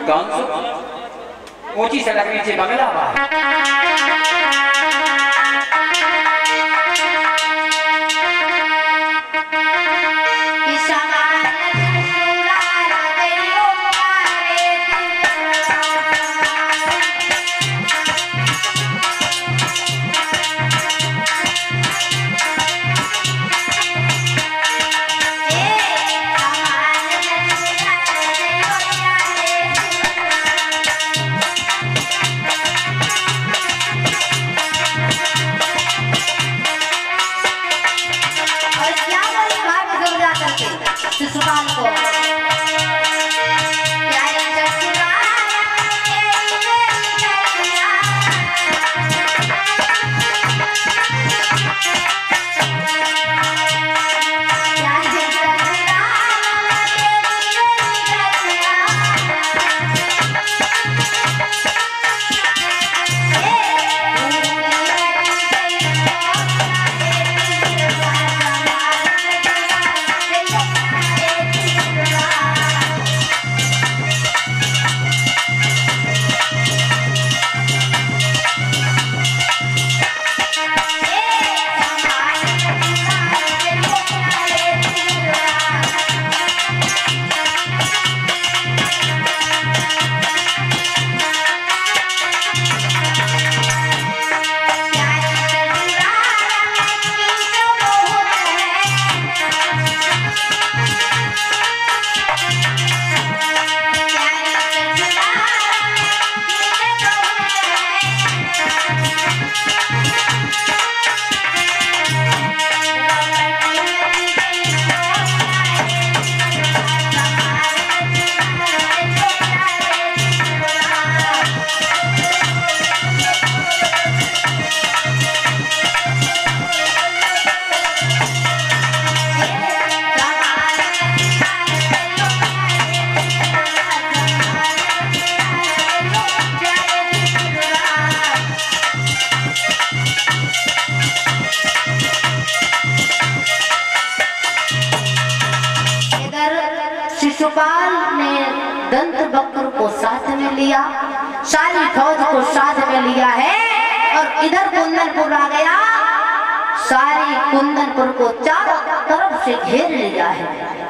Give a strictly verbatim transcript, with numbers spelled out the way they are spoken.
ऊंची सड़क नीचे बंगला बा। शिशुपाल को शिशुपाल ने दंत वक्र को साथ में लिया, सारी फौज को साथ में लिया है और इधर कुंदनपुर आ गया, सारी कुंदनपुर को चारों तरफ से घेर लिया है।